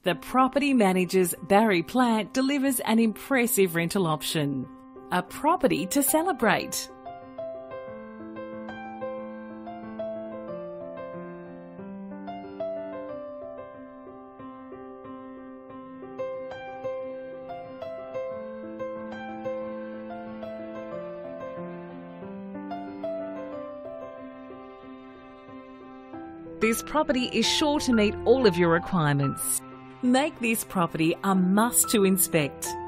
the property manager's Barry Plant delivers an impressive rental option. A property to celebrate. This property is sure to meet all of your requirements. Make this property a must to inspect.